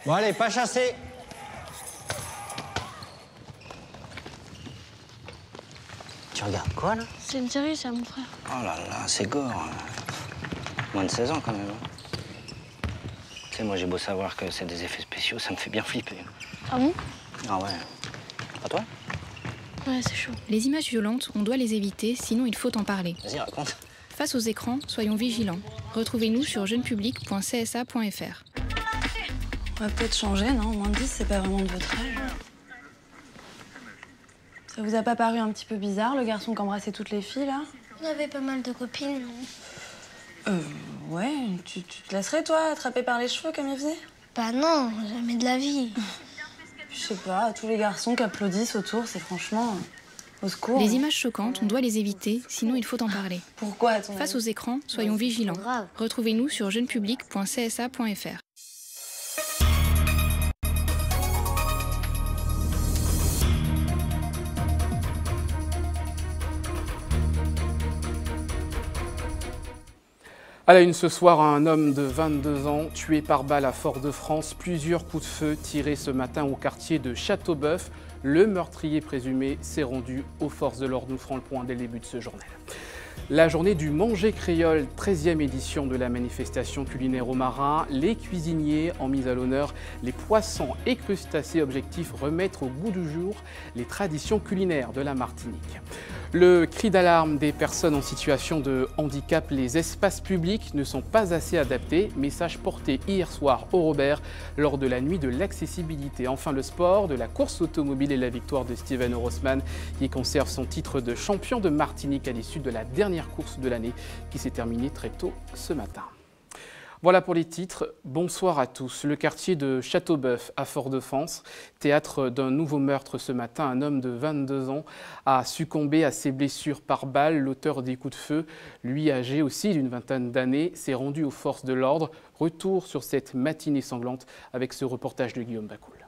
Bon allez, pas chasser. Tu regardes quoi là? C'est une série, ça, mon frère. Oh là là, c'est gore. Moins de 16 ans quand même. Tu sais, moi j'ai beau savoir que c'est des effets spéciaux, ça me fait bien flipper. Ah bon? Ah ouais. Pas toi? Ouais, c'est chaud. Les images violentes, on doit les éviter, sinon il faut en parler. Vas-y, raconte. Face aux écrans, soyons vigilants. Retrouvez-nous sur jeunepublic.csa.fr. On va peut-être changer, non? Moins de 10, c'est pas vraiment de votre âge. Ça vous a pas paru un petit peu bizarre, le garçon qui embrassait toutes les filles, là? Il avait pas mal de copines, non? Ouais. Tu te laisserais, toi, attraper par les cheveux comme il faisait? Bah non, jamais de la vie. Je sais pas, tous les garçons qui applaudissent autour, c'est franchement... au secours. Les images choquantes, on doit les éviter, sinon il faut en parler. Pourquoi, à ton Face avis? aux écrans, soyons vigilants. grave. Retrouvez-nous sur jeunepublic.csa.fr. À la une ce soir, un homme de 22 ans tué par balle à Fort-de-France. Plusieurs coups de feu tirés ce matin au quartier de Châteauboeuf. Le meurtrier présumé s'est rendu aux forces de l'ordre. Nous ferons le point dès le début de ce journal. La journée du manger créole, 13e édition de la manifestation culinaire au Marin. Les cuisiniers ont mis à l'honneur les poissons et crustacés. Objectif, remettre au goût du jour les traditions culinaires de la Martinique. Le cri d'alarme des personnes en situation de handicap, les espaces publics ne sont pas assez adaptés. Message porté hier soir au Robert lors de la nuit de l'accessibilité. Enfin le sport, de la course automobile et la victoire de Steven Orosman qui conserve son titre de champion de Martinique à l'issue de la dernière course de l'année qui s'est terminée très tôt ce matin. Voilà pour les titres. Bonsoir à tous. Le quartier de Châteauboeuf à Fort-de-France, théâtre d'un nouveau meurtre ce matin. Un homme de 22 ans a succombé à ses blessures par balle. L'auteur des coups de feu, lui âgé aussi d'une vingtaine d'années, s'est rendu aux forces de l'ordre. Retour sur cette matinée sanglante avec ce reportage de Guillaume Bacoul.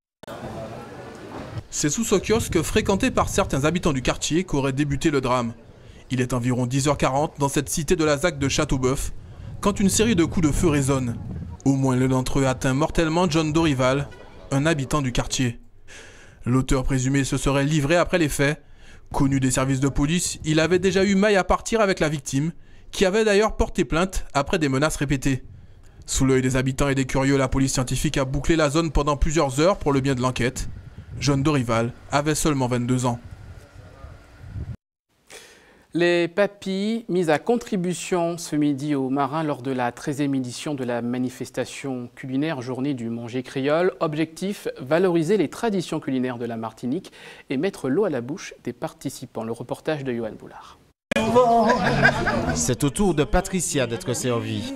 C'est sous ce kiosque fréquenté par certains habitants du quartier qu'aurait débuté le drame. Il est environ 10h40 dans cette cité de la ZAC de Châteauboeuf quand une série de coups de feu résonne. Au moins l'un d'entre eux atteint mortellement John Dorival, un habitant du quartier. L'auteur présumé se serait livré après les faits. Connu des services de police, il avait déjà eu maille à partir avec la victime, qui avait d'ailleurs porté plainte après des menaces répétées. Sous l'œil des habitants et des curieux, la police scientifique a bouclé la zone pendant plusieurs heures pour le bien de l'enquête. John Dorival avait seulement 22 ans. Les papilles mises à contribution ce midi au Marin lors de la 13e édition de la manifestation culinaire journée du manger créole. Objectif, valoriser les traditions culinaires de la Martinique et mettre l'eau à la bouche des participants. Le reportage de Johan Boulard. C'est au tour de Patricia d'être servie.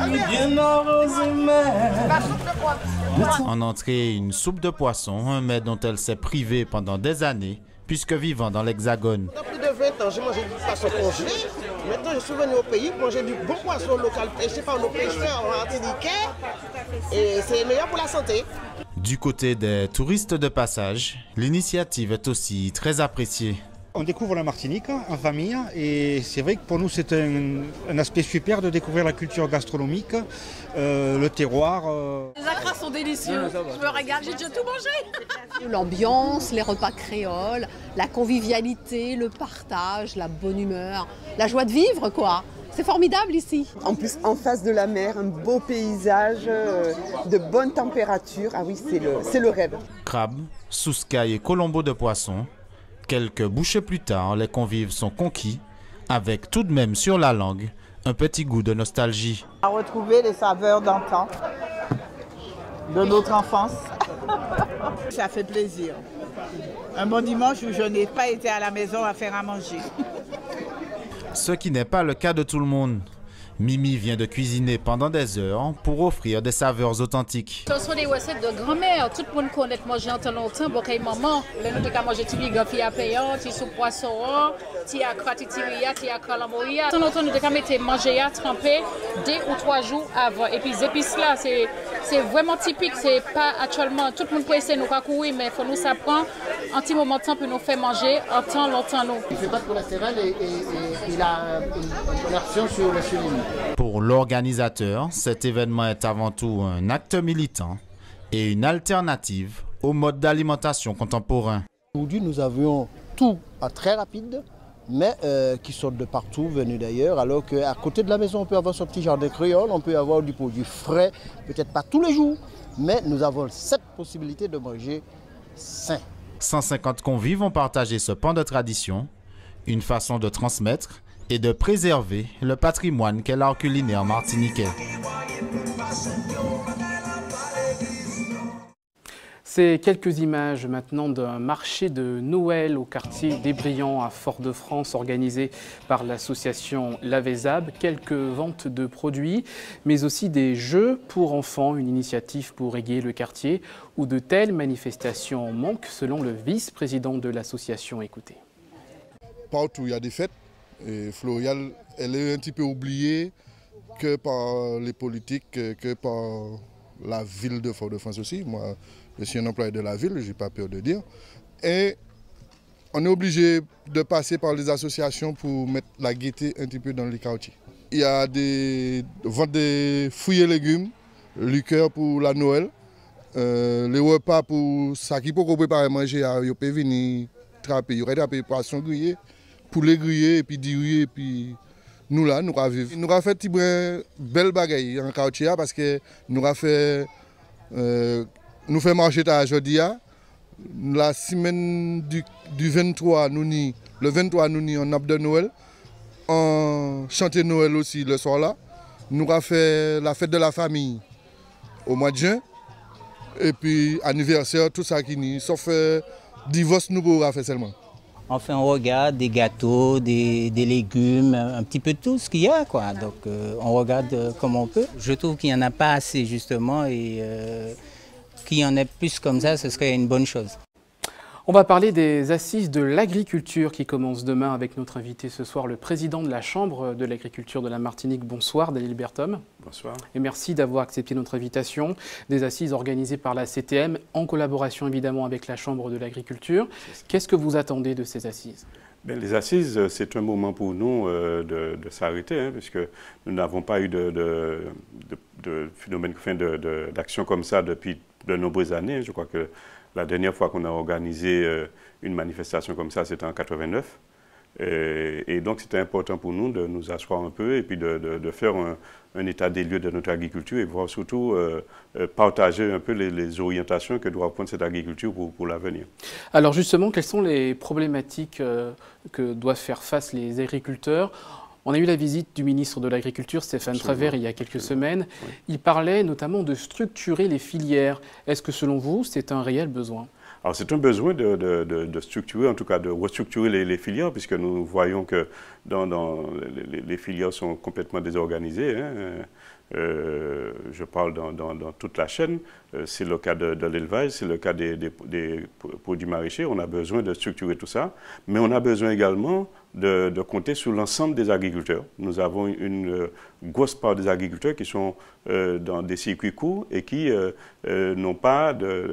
En entrée, une soupe de poisson, un mets dont elle s'est privée pendant des années, puisque vivant dans l'Hexagone. Dans plus de 20 ans, j'ai mangé du poisson congelé. Maintenant, je suis venu au pays pour manger du bon poisson local pêché par nos pêcheurs martiniquais. Et c'est meilleur pour la santé. Du côté des touristes de passage, l'initiative est aussi très appréciée. On découvre la Martinique en famille et c'est vrai que pour nous c'est un aspect super de découvrir la culture gastronomique, le terroir. Les acras sont délicieux, je me régale, j'ai déjà tout mangé. L'ambiance, les repas créoles, la convivialité, le partage, la bonne humeur, la joie de vivre quoi. C'est formidable ici. En plus, en face de la mer, un beau paysage, de bonne température. Ah oui, c'est le rêve. Crabe, souscaille et colombo de poisson. Quelques bouchées plus tard, les convives sont conquis, avec tout de même sur la langue un petit goût de nostalgie. À retrouver les saveurs d'antan, de notre enfance. Ça fait plaisir. Un bon dimanche où je n'ai pas été à la maison à faire à manger. Ce qui n'est pas le cas de tout le monde. Mimi vient de cuisiner pendant des heures pour offrir des saveurs authentiques. Ce sont des recettes de grand-mère. Tout le monde connaît manger en temps longtemps. Bon, quand maman, nous avons mangé des gâteaux à payant, des soupes poisson, des akratitiria, des akalamoria. Tant longtemps, nous avons manger à tremper 2 ou 3 jours avant. Et puis, les épices là, c'est vraiment typique. C'est pas actuellement, tout le monde peut essayer de nous courir, mais il faut nous s'apprendre un petit moment de temps pour nous faire manger en temps longtemps. Il ne fait pas de cholestérol et il a une action sur l'insuline. Pour l'organisateur, cet événement est avant tout un acte militant et une alternative au mode d'alimentation contemporain. Aujourd'hui, nous avions tout à très rapide, mais qui sortent de partout, venus d'ailleurs, alors qu'à côté de la maison, on peut avoir son petit jardin créole, on peut avoir du produit frais, peut-être pas tous les jours, mais nous avons cette possibilité de manger sain. 150 convives ont partagé ce pan de tradition, une façon de transmettre et de préserver le patrimoine qu'est l'art culinaire martiniquais. C'est quelques images maintenant d'un marché de Noël au quartier d'Ébriant à Fort-de-France organisé par l'association Lavezab. Quelques ventes de produits, mais aussi des jeux pour enfants, une initiative pour égayer le quartier où de telles manifestations manquent selon le vice-président de l'association. Écoutez. Partout il y a des fêtes et Florial, elle est un petit peu oubliée que par les politiques, que par la ville de Fort-de-France aussi. Moi, je suis un employé de la ville, je n'ai pas peur de dire. Et on est obligé de passer par les associations pour mettre la gaieté un petit peu dans les quartiers. Il y a des ventes de fruits et légumes, liqueurs pour la Noël, les repas pour ça qui peut préparer manger, il peut venir trapper. Il y aurait des poissons grillés, poulet grillé, et puis du riz, et puis nous là, nous avons vivre. Nous avons fait une belle bagaille en quartier parce que nous avons fait nous faisons marcher aujourd'hui. La semaine du 23, le 23, nous on a de Noël. On chantait Noël aussi le soir là. Nous avons fait la fête de la famille au mois de juin. Et puis anniversaire, tout ça qui n'y. Sauf divorce, nous avons fait seulement. Enfin, on regarde des gâteaux, des légumes, un petit peu tout ce qu'il y a, quoi. Donc, on regarde comme on peut. Je trouve qu'il n'y en a pas assez, justement, et qu'il y en ait plus comme ça, ce serait une bonne chose. On va parler des assises de l'agriculture qui commencent demain avec notre invité ce soir, le président de la Chambre de l'agriculture de la Martinique. Bonsoir, Daniel Bertom. Bonsoir. Et merci d'avoir accepté notre invitation. Des assises organisées par la CTM, en collaboration évidemment avec la Chambre de l'agriculture. Qu'est-ce que vous attendez de ces assises ? Bien, les assises, c'est un moment pour nous de s'arrêter, hein, puisque nous n'avons pas eu de phénomène, d'action comme ça depuis de nombreuses années. Je crois que la dernière fois qu'on a organisé une manifestation comme ça, c'était en 89. Et donc, c'était important pour nous de nous asseoir un peu et puis de faire un état des lieux de notre agriculture et voir surtout partager un peu les orientations que doit prendre cette agriculture pour l'avenir. Alors justement, quelles sont les problématiques que doivent faire face les agriculteurs ? On a eu la visite du ministre de l'Agriculture, Stéphane Travert, il y a quelques semaines. Oui. Il parlait notamment de structurer les filières. Est-ce que selon vous, c'est un réel besoin ? Alors c'est un besoin de structurer, en tout cas de restructurer les filières, puisque nous voyons que les filières sont complètement désorganisées. Hein. Je parle dans toute la chaîne, c'est le cas de l'élevage, c'est le cas des produits maraîchers. On a besoin de structurer tout ça, mais on a besoin également de compter sur l'ensemble des agriculteurs. Nous avons une grosse part des agriculteurs qui sont dans des circuits courts et qui n'ont pas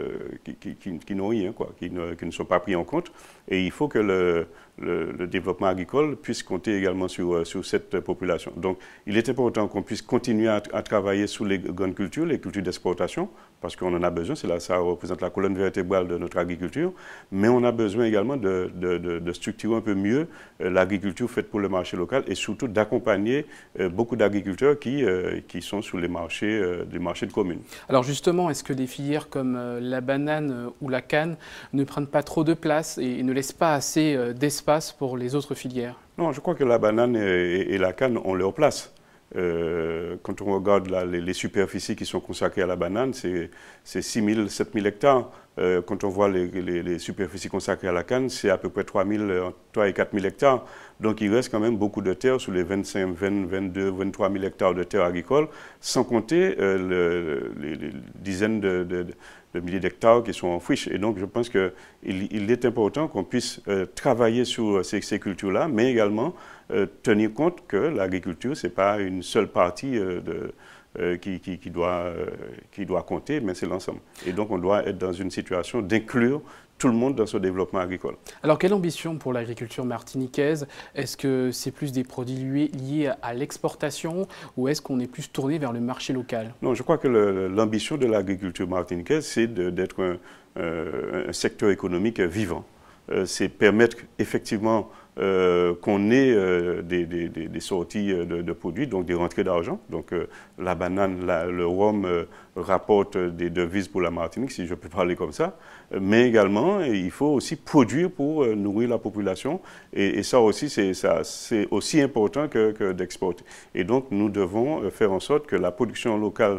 qui n'ont rien, quoi, qui ne sont pas pris en compte. Et il faut que le développement agricole puisse compter également sur cette population. Donc, il est important qu'on puisse continuer à travailler sur les grandes cultures, les cultures d'exportation, parce qu'on en a besoin, ça représente la colonne vertébrale de notre agriculture, mais on a besoin également de structurer un peu mieux l'agriculture faite pour le marché local et surtout d'accompagner beaucoup d'agriculteurs qui sont sur les marchés de communes. Alors justement, est-ce que des filières comme la banane ou la canne ne prennent pas trop de place et ne laissent pas assez d'espace pour les autres filières? Non, je crois que la banane et la canne ont leur place. Quand on regarde les superficies qui sont consacrées à la banane, c'est 6 000, 7 000 hectares. Quand on voit les superficies consacrées à la canne, c'est à peu près 3 et 4 000 hectares. Donc il reste quand même beaucoup de terres sur les 25, 20, 22, 23 000 hectares de terres agricoles, sans compter les dizaines de milliers d'hectares qui sont en friche. Et donc je pense qu'il est important qu'on puisse travailler sur ces cultures-là, mais également tenir compte que l'agriculture, ce n'est pas une seule partie qui doit compter, mais c'est l'ensemble. Et donc on doit être dans une situation d'inclure tout le monde dans ce développement agricole. Alors quelle ambition pour l'agriculture martiniquaise? Est-ce que c'est plus des produits liés à l'exportation ou est-ce qu'on est plus tourné vers le marché local? Non, je crois que l'ambition de l'agriculture martiniquaise, c'est d'être un secteur économique vivant. C'est permettre effectivement qu'on ait des sorties de produits, donc des rentrées d'argent. Donc la banane, le rhum rapporte des devises pour la Martinique, si je peux parler comme ça. Mais également, il faut aussi produire pour nourrir la population. Et ça aussi, c'est aussi important que d'exporter. Et donc, nous devons faire en sorte que la production locale,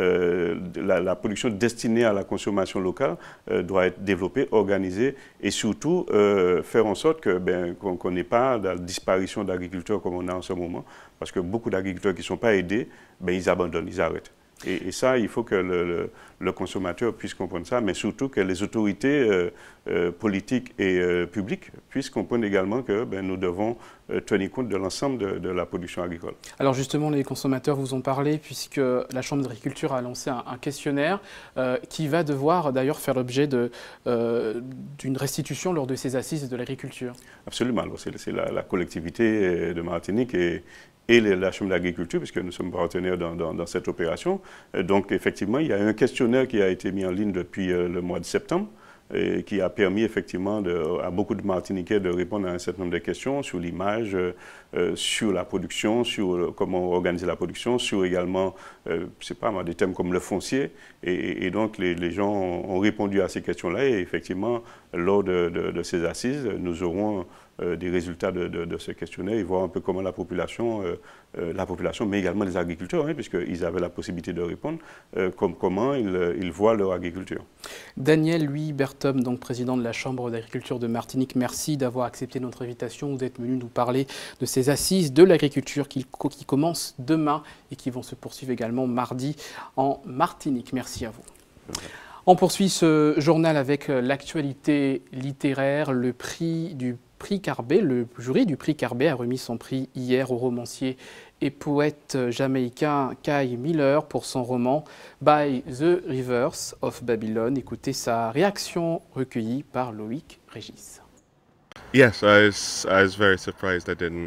la production destinée à la consommation locale doit être développée, organisée et surtout faire en sorte qu'on n'ait pas de disparition d'agriculteurs comme on a en ce moment. Parce que beaucoup d'agriculteurs qui ne sont pas aidés, ils abandonnent, ils arrêtent. Et ça, il faut que le consommateur puisse comprendre ça, mais surtout que les autorités politiques et publiques puissent comprendre également que nous devons tenir compte de l'ensemble de la production agricole. Alors justement, les consommateurs vous ont parlé, puisque la Chambre d'agriculture a lancé un questionnaire qui va devoir d'ailleurs faire l'objet d'une restitution lors de ces assises de l'agriculture. Absolument. C'est la collectivité de Martinique et la Chambre d'agriculture, puisque nous sommes partenaires dans cette opération. Donc, effectivement, il y a un questionnaire qui a été mis en ligne depuis le mois de septembre et qui a permis effectivement à beaucoup de Martiniquais de répondre à un certain nombre de questions sur l'image, sur la production, sur comment organiser la production, sur également, je ne sais pas moi, des thèmes comme le foncier. Et donc, les gens ont répondu à ces questions-là et effectivement, lors de ces assises, nous aurons des résultats de ce questionnaire et voir un peu comment la population, mais également les agriculteurs, puisqu'ils avaient la possibilité de répondre, comment ils voient leur agriculture. Daniel Louis Berthom, donc président de la Chambre d'agriculture de Martinique, merci d'avoir accepté notre invitation. Vous êtes venu nous parler de ces assises de l'agriculture qui commencent demain et qui vont se poursuivre également mardi en Martinique. Merci à vous. On poursuit ce journal avec l'actualité littéraire, le prix Carbet. Le jury du prix Carbet a remis son prix hier au romancier et poète jamaïcain Kay Miller pour son roman By the Rivers of Babylon. Écoutez sa réaction recueillie par Loïc Régis. Yes, I was very surprised.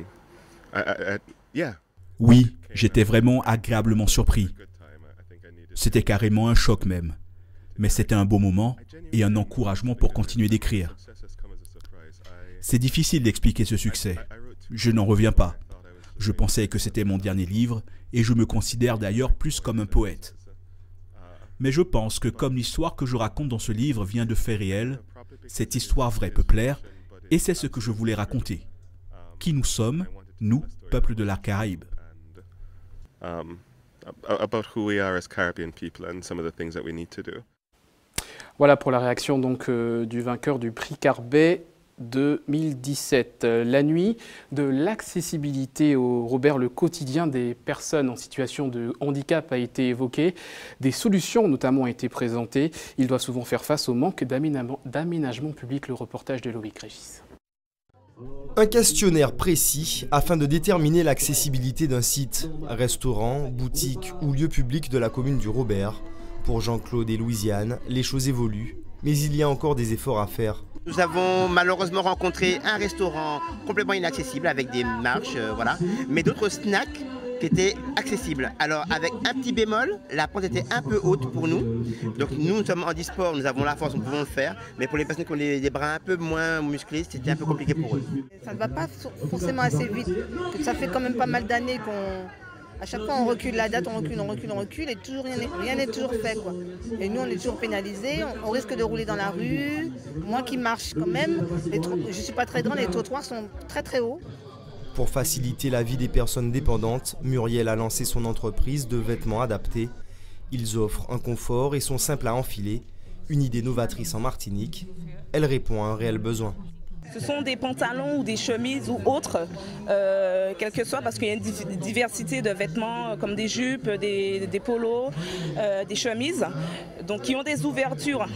Oui, j'étais vraiment agréablement surpris. C'était carrément un choc même. Mais c'était un beau moment et un encouragement pour continuer d'écrire. C'est difficile d'expliquer ce succès. Je n'en reviens pas. Je pensais que c'était mon dernier livre et je me considère d'ailleurs plus comme un poète. Mais je pense que comme l'histoire que je raconte dans ce livre vient de faits réels, cette histoire vraie peut plaire et c'est ce que je voulais raconter. Qui nous sommes, nous, peuple de la Caraïbe. About who we are as Caribbean people and some of the things that we need to do. Voilà pour la réaction donc du vainqueur du prix Carbet 2017. La nuit de l'accessibilité au Robert, le quotidien des personnes en situation de handicap a été évoqué. Des solutions notamment ont été présentées. Ils doivent souvent faire face au manque d'aménagement public. Le reportage de Loïc Régis. Un questionnaire précis afin de déterminer l'accessibilité d'un site, restaurant, boutique ou lieu public de la commune du Robert. Pour Jean-Claude et Louisiane, les choses évoluent, mais il y a encore des efforts à faire. Nous avons malheureusement rencontré un restaurant complètement inaccessible avec des marches, voilà, mais d'autres snacks qui étaient accessibles. Alors avec un petit bémol, la pente était un peu haute pour nous. Donc nous sommes en handisport, nous avons la force, nous pouvons le faire. Mais pour les personnes qui ont des bras un peu moins musclés, c'était un peu compliqué pour eux. Ça ne va pas forcément assez vite. Ça fait quand même pas mal d'années à chaque fois on recule la date, on recule et toujours rien n'est toujours fait, quoi. Et nous on est toujours pénalisés, on risque de rouler dans la rue, moi qui marche quand même, je ne suis pas très grande, les trottoirs sont très très hauts. Pour faciliter la vie des personnes dépendantes, Muriel a lancé son entreprise de vêtements adaptés. Ils offrent un confort et sont simples à enfiler, une idée novatrice en Martinique. Elle répond à un réel besoin. Ce sont des pantalons ou des chemises ou autres, quel que soit, parce qu'il y a une diversité de vêtements comme des jupes, des polos, des chemises, donc qui ont des ouvertures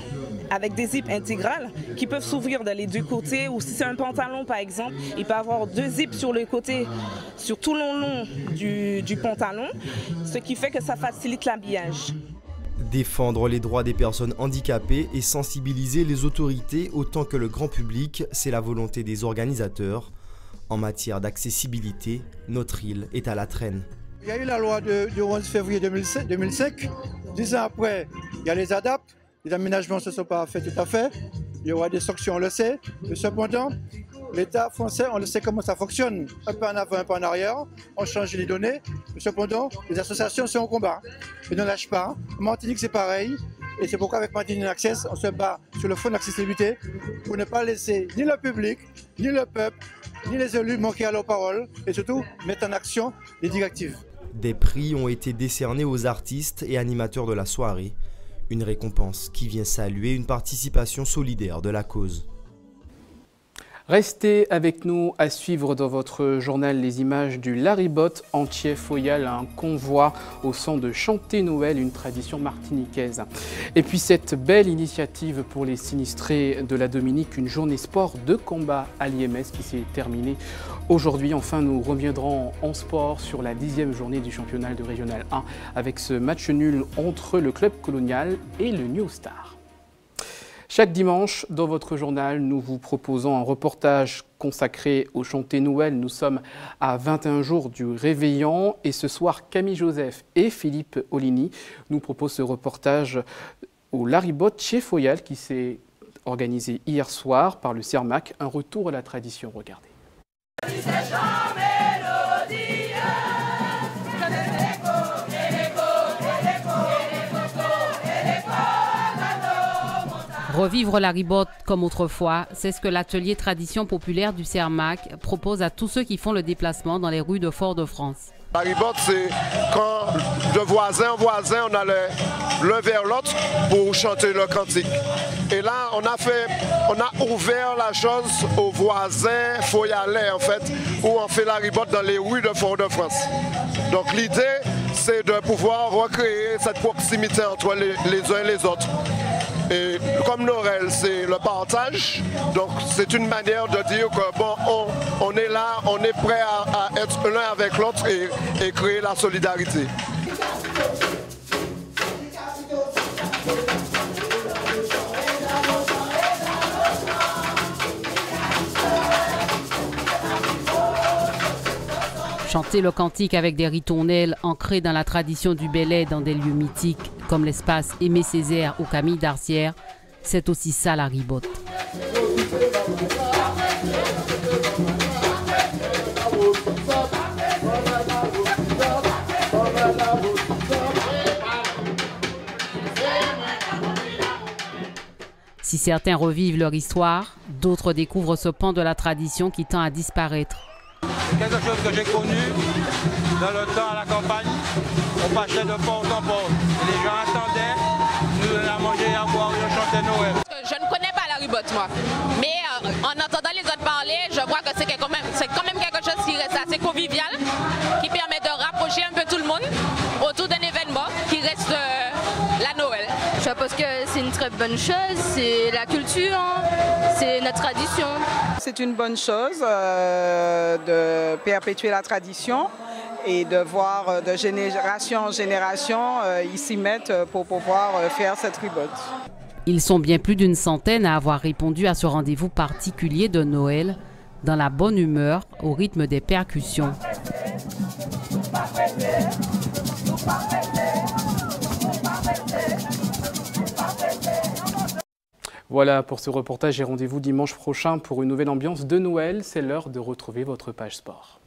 avec des zips intégrales qui peuvent s'ouvrir dans les deux côtés, ou si c'est un pantalon par exemple, il peut avoir 2 zips sur le côté, sur tout le long du pantalon, ce qui fait que ça facilite l'habillage. Défendre les droits des personnes handicapées et sensibiliser les autorités autant que le grand public, c'est la volonté des organisateurs. En matière d'accessibilité, notre île est à la traîne. Il y a eu la loi du 11 février 2005. 10 ans après, il y a les ADAP. Les aménagements ne se sont pas faits tout à fait. Il y aura des sanctions, on le sait. Mais cependant, l'État français, on le sait comment ça fonctionne. Un peu en avant, un peu en arrière. On change les données. Mais cependant, les associations sont au combat. Ils ne lâchent pas. En Martinique, c'est pareil. Et c'est pourquoi avec Martinique Access, on se bat sur le fond d'accessibilité pour ne pas laisser ni le public, ni le peuple, ni les élus manquer à leur parole. Et surtout, mettre en action les directives. Des prix ont été décernés aux artistes et animateurs de la soirée. Une récompense qui vient saluer une participation solidaire de la cause. Restez avec nous à suivre dans votre journal les images du Laribot en Thiès-Foyal, un convoi au son de chanter Noël, une tradition martiniquaise. Et puis cette belle initiative pour les sinistrés de la Dominique, une journée sport de combat à l'IMS qui s'est terminée aujourd'hui. Enfin, nous reviendrons en sport sur la 10e journée du championnat de Régional 1 avec ce match nul entre le club colonial et le New Star. Chaque dimanche, dans votre journal, nous vous proposons un reportage consacré au chanter Noël. Nous sommes à 21 jours du réveillon et ce soir, Camille Joseph et Philippe Oligny nous proposent ce reportage au Laribot chez Foyal qui s'est organisé hier soir par le CERMAC. Un retour à la tradition, regardez. Revivre la ribote comme autrefois, c'est ce que l'atelier tradition populaire du CERMAC propose à tous ceux qui font le déplacement dans les rues de Fort-de-France. La ribote, c'est quand de voisin en voisin, on allait l'un vers l'autre pour chanter le cantique. Et là, on a ouvert la chose aux voisins foyalais, en fait, où on fait la ribote dans les rues de Fort-de-France. Donc l'idée, c'est de pouvoir recréer cette proximité entre les uns et les autres. Et comme Noël, c'est le partage, donc c'est une manière de dire que bon, on est là, on est prêt à être l'un avec l'autre et créer la solidarité. Chanter le cantique avec des ritournelles ancrés dans la tradition du Bélay dans des lieux mythiques comme l'espace Aimé Césaire ou Camille Darcière, c'est aussi ça la ribote. Si certains revivent leur histoire, d'autres découvrent ce pan de la tradition qui tend à disparaître. C'est quelque chose que j'ai connu dans le temps à la campagne. On passait de porte en porte. Les gens attendaient, nous donnaient à manger et à boire et on chantait Noël. Je ne connais pas la ribote, moi. Mais en entendant les autres parler, je vois que c'est quand même quelque chose qui reste assez convivial, qui permet de rapprocher un peu tout le monde autour d'un événement qui reste la Noël. Je pense que c'est une très bonne chose, c'est la culture, c'est notre tradition. C'est une bonne chose de perpétuer la tradition et de voir de génération en génération ils s'y mettent pour pouvoir faire cette ribote. Ils sont bien plus d'une centaine à avoir répondu à ce rendez-vous particulier de Noël, dans la bonne humeur, au rythme des percussions. Voilà pour ce reportage et rendez-vous dimanche prochain pour une nouvelle ambiance de Noël. C'est l'heure de retrouver votre page sport.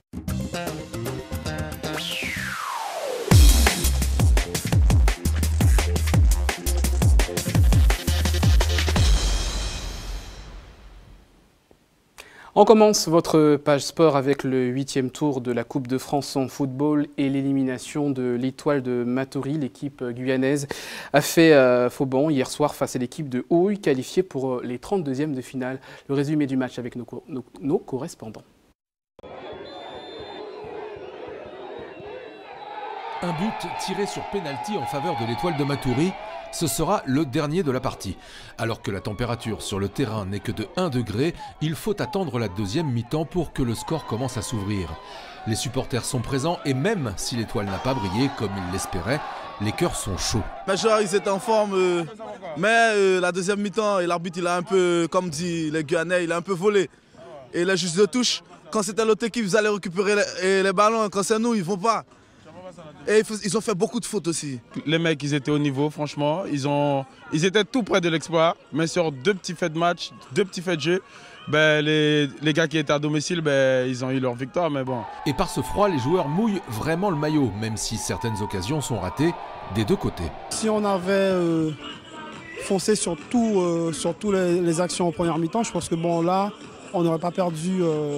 On commence votre page sport avec le 8e tour de la Coupe de France en football et l'élimination de l'Étoile de Matoury. L'équipe guyanaise a fait faux bond hier soir face à l'équipe de Houille, qualifiée pour les 32e de finale. Le résumé du match avec nos correspondants. Un but tiré sur pénalty en faveur de l'Étoile de Matoury ce sera le dernier de la partie. Alors que la température sur le terrain n'est que de 1 degré, il faut attendre la deuxième mi-temps pour que le score commence à s'ouvrir. Les supporters sont présents et même si l'étoile n'a pas brillé comme ils l'espéraient, les cœurs sont chauds. Mes joueurs, ils étaient en forme, mais la deuxième mi-temps, l'arbitre, il a un peu, comme dit les Guyanais, il a un peu volé. Et les juges de touche, quand c'était l'autre équipe, ils allaient récupérer les ballons. Quand c'est nous, ils ne vont pas. Et ils ont fait beaucoup de fautes aussi. Les mecs, ils étaient au niveau, franchement. Ils étaient tout près de l'exploit. Mais sur 2 petits faits de match, 2 petits faits de jeu, ben, les gars qui étaient à domicile, ben, ils ont eu leur victoire. Mais bon. Et par ce froid, les joueurs mouillent vraiment le maillot, même si certaines occasions sont ratées des deux côtés. Si on avait foncé sur toutes les actions en première mi-temps, je pense que bon, là, on n'aurait pas perdu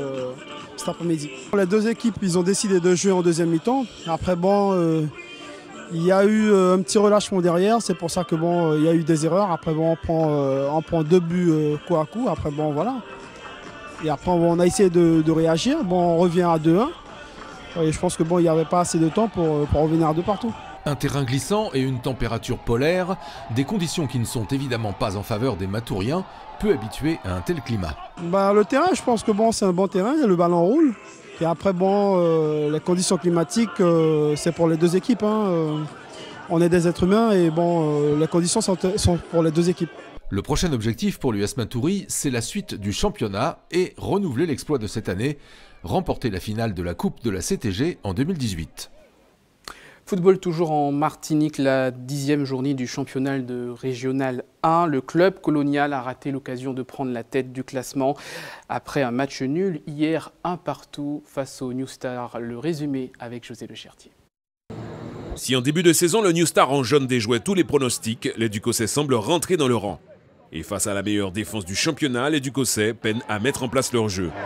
cet après-midi. Les deux équipes, ils ont décidé de jouer en deuxième mi-temps. Après, bon, il y a eu un petit relâchement derrière. C'est pour ça que bon, il y a eu des erreurs. Après, bon, on prend 2 buts coup à coup. Après, bon, voilà. Et après, on a essayé de réagir. Bon, on revient à 2-1. Et je pense que bon, il n'y avait pas assez de temps pour revenir à 2 partout. Un terrain glissant et une température polaire, des conditions qui ne sont évidemment pas en faveur des Matouriens, peu habitués à un tel climat. Bah, le terrain, je pense que bon, c'est un bon terrain, le ballon roule. Et après, bon, les conditions climatiques, c'est pour les deux équipes. Hein. On est des êtres humains et bon, les conditions sont pour les deux équipes. Le prochain objectif pour l'US Matoury, c'est la suite du championnat et renouveler l'exploit de cette année, remporter la finale de la Coupe de la CTG en 2018. Football toujours en Martinique, la 10e journée du championnat de Régional 1. Le club colonial a raté l'occasion de prendre la tête du classement après un match nul hier 1-1 face au New Star. Le résumé avec José Le Chertier. Si en début de saison, le New Star en jaune déjouait tous les pronostics, les Ducossais semblent rentrer dans le rang. Et face à la meilleure défense du championnat, les Ducossais peinent à mettre en place leur jeu.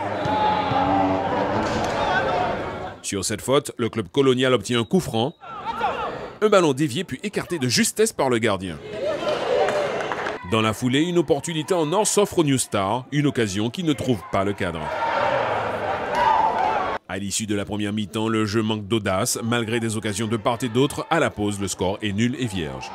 Sur cette faute, le club colonial obtient un coup franc. Un ballon dévié puis écarté de justesse par le gardien. Dans la foulée, une opportunité en or s'offre au New Star, une occasion qui ne trouve pas le cadre. À l'issue de la première mi-temps, le jeu manque d'audace. Malgré des occasions de part et d'autre, à la pause, le score est nul et vierge.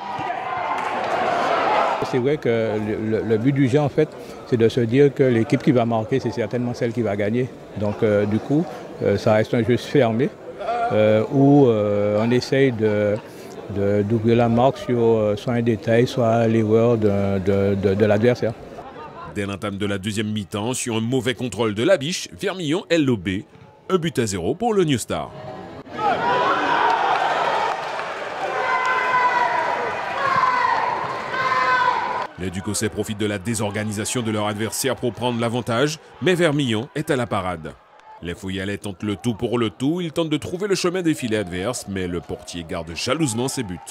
C'est vrai que le but du jeu, en fait, c'est de se dire que l'équipe qui va marquer, c'est certainement celle qui va gagner. Donc, du coup, ça reste un jeu fermé où on essaye d'ouvrir la marque sur soit un détail, soit l'erreur de l'adversaire. Dès l'entame de la deuxième mi-temps, sur un mauvais contrôle de la biche, Vermillon est lobé. 1-0 pour le New Star. Les Ducossais profitent de la désorganisation de leur adversaire pour prendre l'avantage, mais Vermillon est à la parade. Les Fouillalais tentent le tout pour le tout, ils tentent de trouver le chemin des filets adverses, mais le portier garde jalousement ses buts.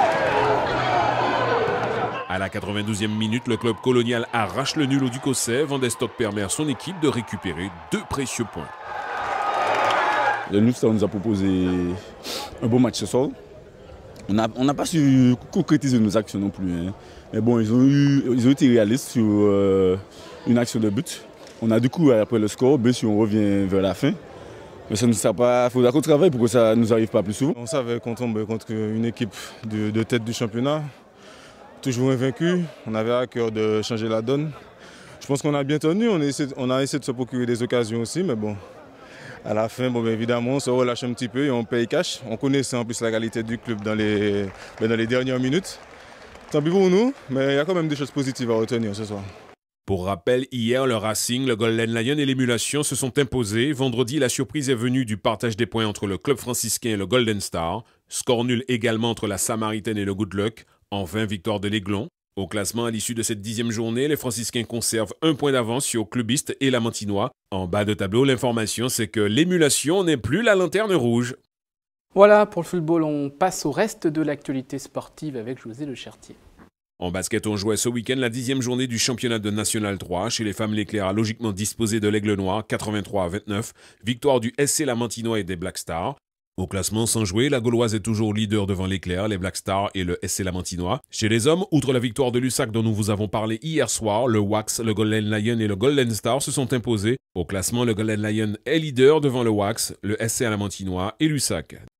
À la 92e minute, le club colonial arrache le nul au Ducossais. Van der Stok permet à son équipe de récupérer 2 précieux points. Le New Star nous a proposé un bon match ce soir. On n'a pas su concrétiser nos actions non plus. Hein. Mais bon, ils ont été réalistes sur une action de but. On a du coup, après le score, bien sûr, on revient vers la fin. Mais ça ne nous sert pas. Il faudra qu'on travaille pour que ça ne nous arrive pas plus souvent. On savait qu'on tombe contre une équipe de tête du championnat, toujours invaincue. On avait à cœur de changer la donne. Je pense qu'on a bien tenu. On a essayé de se procurer des occasions aussi, mais bon. À la fin, bon, bien évidemment, on se relâche un petit peu et on paye cash. On connaissait en plus la qualité du club dans les dernières minutes. Tant pis pour nous, mais il y a quand même des choses positives à retenir ce soir. Pour rappel, hier, le Racing, le Golden Lion et l'Émulation se sont imposés. Vendredi, la surprise est venue du partage des points entre le club franciscain et le Golden Star. Score nul également entre la Samaritaine et le Good Luck. Enfin, victoire de l'Aiglon. Au classement, à l'issue de cette 10e journée, les franciscains conservent 1 point d'avance sur Clubiste et la Mantinois. En bas de tableau, l'information, c'est que l'Émulation n'est plus la lanterne rouge. Voilà, pour le football, on passe au reste de l'actualité sportive avec José Le Chertier. En basket, on jouait ce week-end la 10e journée du championnat de National 3. Chez les femmes, l'Éclair a logiquement disposé de l'Aigle Noir, 83-29. Victoire du SC La Mantinois et des Black Stars. Au classement sans jouer, la Gauloise est toujours leader devant l'Éclair, les Black Stars et le SC La Mantinois. Chez les hommes, outre la victoire de Lussac dont nous vous avons parlé hier soir, le Wax, le Golden Lion et le Golden Star se sont imposés. Au classement, le Golden Lion est leader devant le Wax, le SC La Mantinois et Lussac.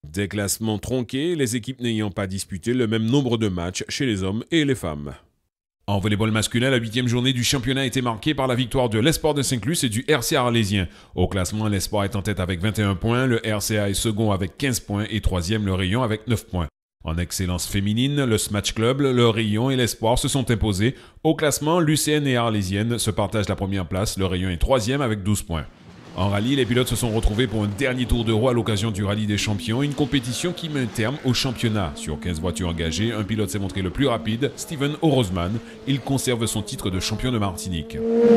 Des classements tronqués, les équipes n'ayant pas disputé le même nombre de matchs chez les hommes et les femmes. En volleyball masculin, la 8e journée du championnat a été marquée par la victoire de l'Espoir de Saint-Luc et du RCA Arlésien. Au classement, l'Espoir est en tête avec 21 points, le RCA est second avec 15 points et 3e le Rayon avec 9 points. En excellence féminine, le Smash Club, le Rayon et l'Espoir se sont imposés. Au classement, l'UCN et Arlésienne se partagent la première place, le Rayon est 3e avec 12 points. En rallye, les pilotes se sont retrouvés pour un dernier tour de roue à l'occasion du rallye des champions, une compétition qui met un terme au championnat. Sur 15 voitures engagées, un pilote s'est montré le plus rapide, Steven Orozman. Il conserve son titre de champion de Martinique.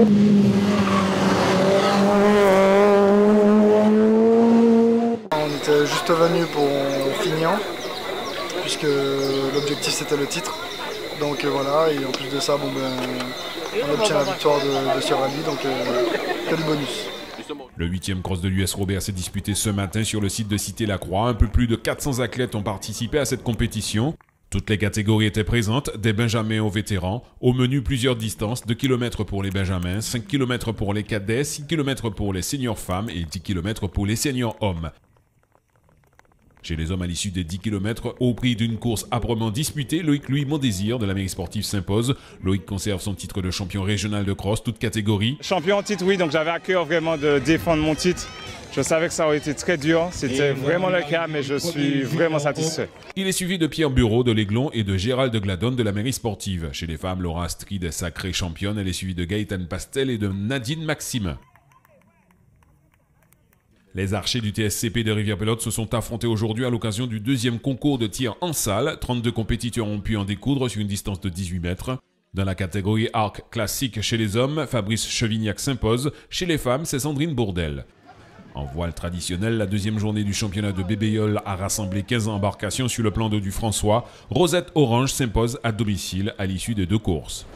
On était juste venu pour finir, puisque l'objectif c'était le titre. Donc voilà, et en plus de ça, on obtient la victoire de ce rallye, donc quel bonus. Le 8e cross de l'US Robert s'est disputé ce matin sur le site de Cité-la-Croix. Un peu plus de 400 athlètes ont participé à cette compétition. Toutes les catégories étaient présentes, des benjamins aux vétérans. Au menu, plusieurs distances, 2 km pour les benjamins, 5 km pour les cadets, 6 km pour les seniors femmes et 10 km pour les seniors hommes. Chez les hommes, à l'issue des 10 km, au prix d'une course âprement disputée, Loïc Louis Mondésir de la mairie sportive s'impose. Loïc conserve son titre de champion régional de cross, toute catégorie. Champion en titre, oui, donc j'avais à cœur vraiment de défendre mon titre. Je savais que ça aurait été très dur, c'était vraiment le cas, mais je suis vraiment satisfait. Il est suivi de Pierre Bureau de l'Aiglon et de Gérald de Gladone de la mairie sportive. Chez les femmes, Laura Astrid est sacrée championne, elle est suivie de Gaëtane Pastel et de Nadine Maxime. Les archers du TSCP de Rivière-Pelote se sont affrontés aujourd'hui à l'occasion du 2e concours de tir en salle. 32 compétiteurs ont pu en découdre sur une distance de 18 mètres. Dans la catégorie arc classique chez les hommes, Fabrice Chevignac s'impose. Chez les femmes, c'est Sandrine Bourdel. En voile traditionnel, la 2e journée du championnat de Bébéol a rassemblé 15 embarcations sur le plan d'eau du François. Rosette Orange s'impose à domicile à l'issue des 2 courses.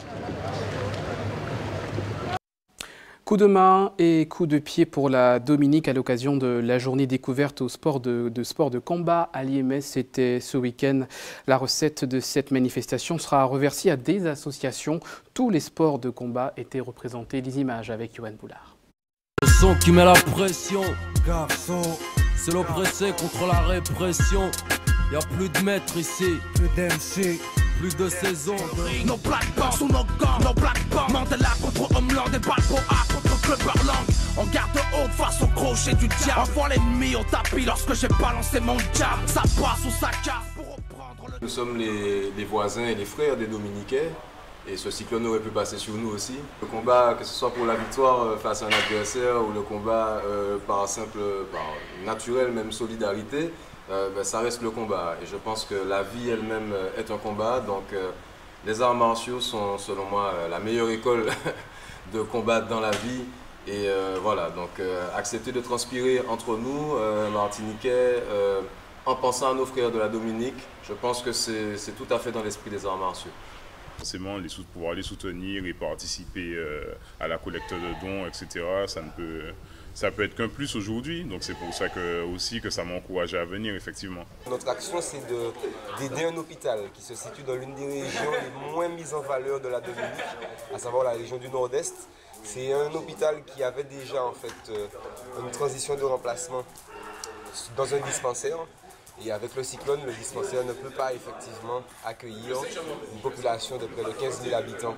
Coup de main et coup de pied pour la Dominique à l'occasion de la journée découverte au sport de combat à l'IMS. C'était ce week-end. La recette de cette manifestation sera reversée à des associations. Tous les sports de combat étaient représentés. Les images avec Yoann Boulard. Le son qui met la pression, garçon, c'est l'oppressé contre la répression. Y'a plus de maîtres ici, plus d'MC. Plus de saison. Nos plaques-bandes sous nos gants, nos plaques-bandes. Mandela contre Homeland et Balboa contre Clubberland. On garde haut face au crochet du diable. On voit l'ennemi au tapis lorsque j'ai balancé mon jab. Ça passe ou ça casse pour reprendre le... Nous sommes les voisins et les frères des Dominicains. Et ce cyclone aurait pu passer sur nous aussi. Le combat, que ce soit pour la victoire face à un adversaire ou le combat par naturelle même solidarité, ça reste le combat. Et je pense que la vie elle-même est un combat. Donc les arts martiaux sont selon moi la meilleure école de combattre dans la vie. Et voilà, donc accepter de transpirer entre nous, Martiniquais, en pensant à nos frères de la Dominique, je pense que c'est tout à fait dans l'esprit des arts martiaux. Forcément, pouvoir les soutenir et participer à la collecte de dons, etc., ça peut être qu'un plus aujourd'hui. Donc c'est pour ça aussi que ça m'a encouragé à venir, effectivement. Notre action, c'est d'aider un hôpital qui se situe dans l'une des régions les moins mises en valeur de la Dominique, à savoir la région du Nord-Est. C'est un hôpital qui avait déjà en fait une transition de remplacement dans un dispensaire. Et avec le cyclone, le dispensaire ne peut pas effectivement accueillir une population de près de 15 000 habitants.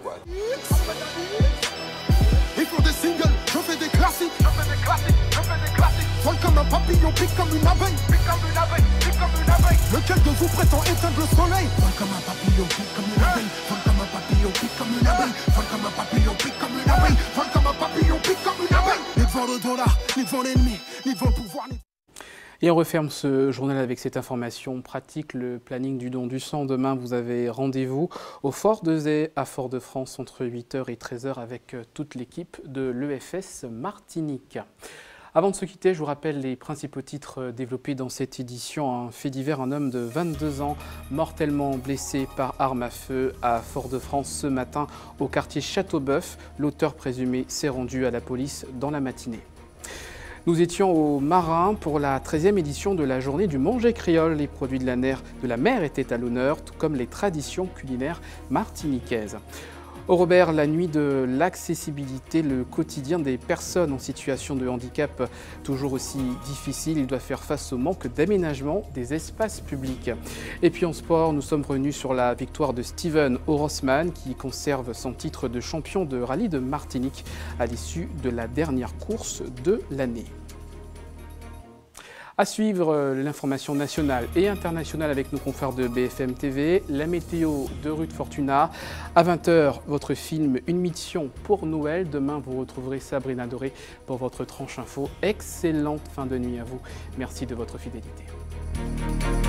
Ils font des singles, je fais des classiques, je fais des classiques. Vol comme un papillon, pique comme une abeille, pique comme une abeille, pique comme une abeille. Lequel de vous prétend éteindre le soleil? Vol comme un papillon, pique comme une abeille, vol comme un papillon, pique comme une abeille, vol comme un papillon, pique comme une abeille, vol comme un papillon, pique comme une abeille. Ni devant le dollar, ni devant l'ennemi, ni devant le pouvoir, ni... Et on referme ce journal avec cette information pratique, le planning du don du sang. Demain, vous avez rendez-vous au Fort de Zé à Fort-de-France entre 8h et 13h avec toute l'équipe de l'EFS Martinique. Avant de se quitter, je vous rappelle les principaux titres développés dans cette édition. Un fait divers, un homme de 22 ans mortellement blessé par arme à feu à Fort-de-France ce matin au quartier Châteauboeuf. L'auteur présumé s'est rendu à la police dans la matinée. Nous étions au Marin pour la 13e édition de la journée du manger créole. Les produits de la mer étaient à l'honneur, tout comme les traditions culinaires martiniquaises. Au Robert, la nuit de l'accessibilité, le quotidien des personnes en situation de handicap toujours aussi difficile. Ils doivent faire face au manque d'aménagement des espaces publics. Et puis en sport, nous sommes revenus sur la victoire de Steven Orosman qui conserve son titre de champion de rallye de Martinique à l'issue de la dernière course de l'année. À suivre l'information nationale et internationale avec nos confrères de BFM TV, la météo de Ruth Fortuna. À 20 h, votre film Une mission pour Noël. Demain, vous retrouverez Sabrina Doré pour votre tranche info. Excellente fin de nuit à vous. Merci de votre fidélité.